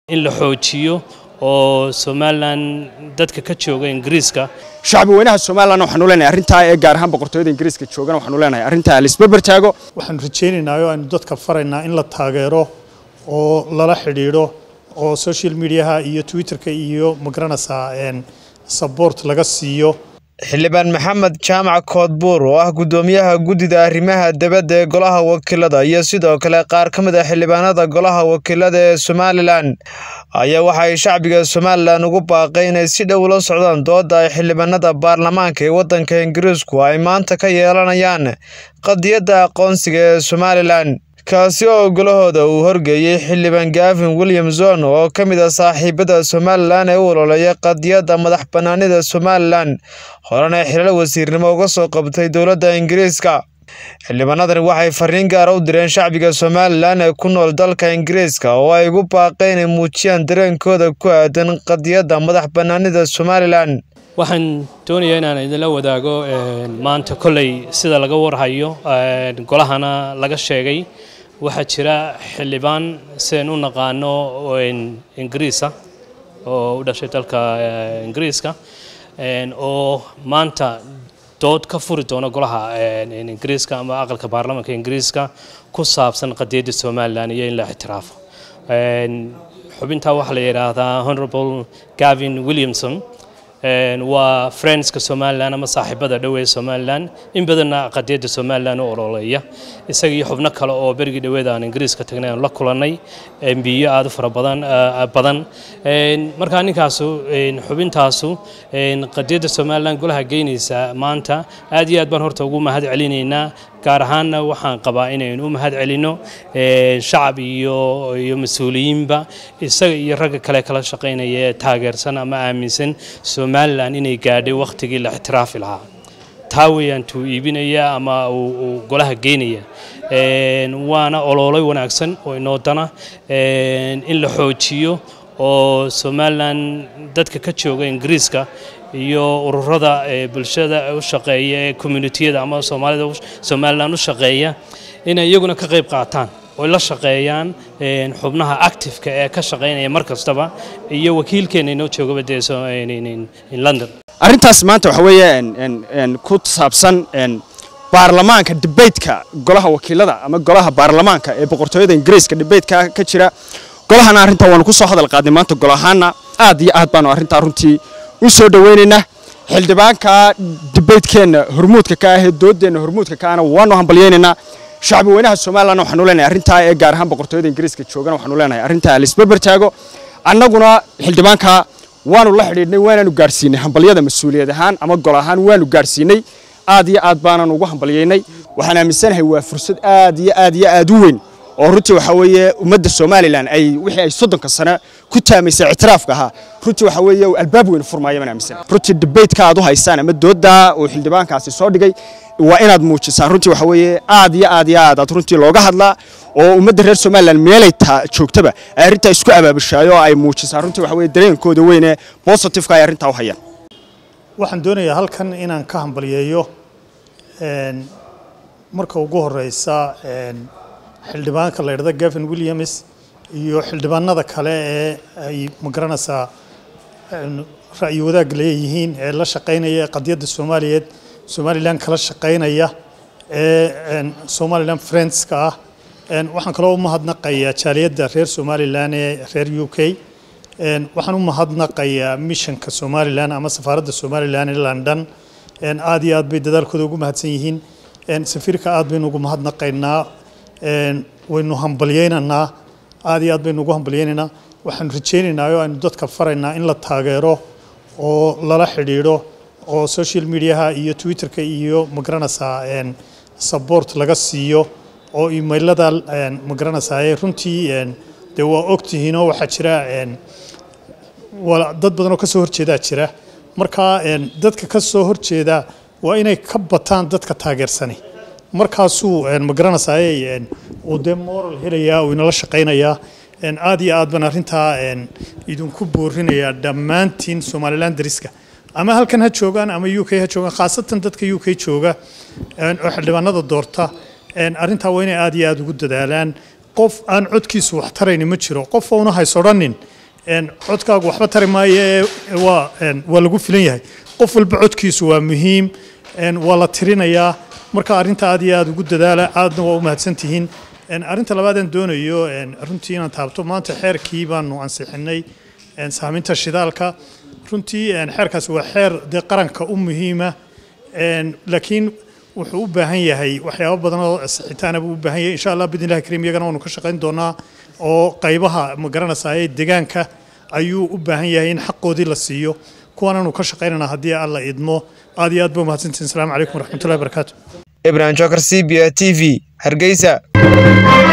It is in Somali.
in la xoojiyo oo Somaliland dadka ka jooga Ingiriiska shacbi weynaha Somaliland waxaan u leenahay arinta ee gaar ahaan boqortooyada Ingiriiska joogana waxaan u leenahay arinta la isbarbar taago waxaan rajaynaynaa in dadka faraynaa in la taageero oo lala xiriiro oo social media iyo Twitter-ka iyo magranasa support laga siiyo xildhibaan Maxamed Jaamac Koodbuur oo ah gudoomiyaha guddida arrimaha dibadda ee golaha wakiilada iyo sidoo kale qaar ka mid ah xildhibaanada golaha wakiilada ee Somaliland ayaa waxay shacbiga Somaliland ugu baaqay inay si dhow ula socdaan doodda ay xildhibaanada baarlamaanka ee waddanka Ingiriisku ay maanta ka yeelanayaan qadiyadda aqoonsiga ee Somaliland kaasi oo golahooda uu horgeeyay xildhibaan Gavin Williamson oo ka mid ah saaxiibada Somaliland ee u ololeeya qadiyadda madax bannaanida Somaliland horena xilal wasiirnimo uga soo qabtay dowladda Ingiriiska xildhibaanadani waxay fariin gaar u direen shacbiga Somaliland ee ku nool dalka Ingiriiska oo ay ugu baaqeen inay muujiyaan dareenkooda ku aadan qadiyadda madax bannaanida Somaliland waxaan doonayaa inaan idin la wadaago maanta kulay sida laga warhayo golahana laga sheegay waxa jira xildhibaan seen u naqaano Ingiriis ah oo u dhashay dalka Ingiriiska oo maanta dood ka furi doona golaha Ingiriiska ama aqalka baarlamaanka Ingiriiska ku saabsan qadiyadda Somaliland iyo in la ixtiraafo xubinta waxa la yiraahdaa Honorable Gavin Williamson waa friendska Somaliland ama saaxiibada dhaweey Somaliland in badanna qadiyadda Somaliland oo ololeeya isaga iyo xubno kale oo berigi dhaweeda aan Ingiriiska tagnay la kulanay MByo aad u fara badan marka ninkaasu xubintaasu qadiyadda Somaliland golaha geynaysa maanta aad iyo aad baan horta ugu mahad celinaynaa gaar ahaan waxaan qabaa inaynu u mahad celino shacab iyo mas'uuliyiinba isaga iyo rag kale kala shaqeynaya taageersan ama aaminsan Somaliland inay gaadhay waqtigii la ixtiraafi lahaa taawiyaan tuu iibinaya ama uu golaha geynaya waana ololay wanaagsan oo inoo dana in la xoojiyo oo Somaliland dadka ka jooga Ingiriiska iyo ururada bulshada u shaqeeya community-da ama Somaliland u shaqeeya inay iyaguna ka qayb qaataan oo la shaqeeyaan xubnaha active-ka ee ka shaqeynaya markastaba iyo wakiilkeena inoo jooga in London arintaas maanta waxa weeye ku saabsan baarlamaanka debate-ka golaha wakiilada ama golaha baarlamaanka ee boqortooyada Ingiriiska debate-ka ka jira golahana arinta waan ku soo hadal qaadnay maanta golahana aad iyo aad baan arinta runtii u soo dhaweynayna xildhibaanka debate-keena hormuudka ka ah doodeena hormuudka ka ah waanu hambalyeynayna shacbi weynaha Somaliland waxaan u leenahay arinta ee gaar ahaan boqortooyada Ingiriiska joogana waxaan u leenahay arinta la isbarbar taago annaguna xildhibaanka waanu la xiriirnay waanu gaarsiinay hambalyada mas'uuliyad ahaan ama gol ahaan waanu gaarsiinay aad iyo aad baanan ugu hambalyeynay waxaan aaminsanahay waa fursad aad u weyn oo runtii waxa weeye ummadda Somaliland ay wixii ay 30 sano ku taamaysay ictiraafka ahaa runtii waxa weeye albaab weyn furmaayay man aaminsan runtii debate-ka aad u haystaan ama doodda oo xildhibaankaasi soo dhigay waa inaad muujisaan runtii waxa weeye aad runtii looga hadlaa oo ummadda reer Somaliland meelay joogtaba ay arinta isku abaabushayo oo ay muujisaan runtii waxa weeye dareenkooda weyn ee positive-ka ay arinta u hayaan waxaan doonayaa halkan inaan ka hambalyeeyo marka ugu horeysa xildhibaanka la yiraahdo Gavin Williams iyo xildhibaanada kale ee ay magranasa ra'yi wadaag leeyihiin ee la shaqeynaya qadiyadda Somaliland kala shaqeynaya Somaliland friends-ka ah waxaan kaloo u mahadnaqayaa jaaliyadda reer Somaliland ee reer UK waxaan u mahadnaqayaa missionka Somaliland ama safaaradda Somaliland ee London aad iyo aad bay dadaalkooda ugu mahadsan yihiin safiirka aad baynu ugu mahadnaqaynaa waynu hambalyeynaa aad iyo aad baynu ugu hambalyeynaa waxaan rajaynaynaa in dadka faraynaa in la taageero oo lala xiriiro oo social media iyo Twitter-ka iyo magranasa support laga siiyo oo emailada magranasa ay runtii de waa ogtihiin oo waxa jira dad badan oo ka soo horjeeda jira marka dadka ka soo horjeeda waa inay ka bataan dadka taageersanay markaasuu magranasay oo de moral helaya oo inala shaqeynaya aad iyo aad baan arinta idinku boorinayaa dhammaantiin Somaliland dariska ama halkan ha joogan ama UK ha joogan khaasatan dadka UK jooga oo xildhibaanada doorta arinta waa inay aad iyo aad ugu dadaalaan qof aan codkiisu wax tarayni ma jiro qof oo una hayso oranin codkaagu waxba tari maayo waa lagu filan yahay qof walba codkiisu waa muhiim waa la tirinayaa marka arrinta aad iyo aad ugu dadaala aadna waa u mahadsantihiin arrinta labaad aan doonayo runtii inaan taabto maanta xeerkii baanu ansixinay saaminta shidaalka runtii xeerkaas waa xeer dee qaranka u muhiima laakiin wuxuu u baahan yahay waxyaabo badan oo sixitaana buu u baahan yahay insha Allah bidnillahi kariim iyagana waanu ka shaqayn doonaa oo qaybaha ma garanaysaa ee deegaanka ayuu u baahan yahay in xaqoodii la siiyo kuwaanaanu ka shaqaynanaa haddii alla idmo aad iyo aad baa mahadsantihiin asalaamu calaykum waraxmatullahi wabarakaatu Ibrahim Jokar CBA TV Hargeysa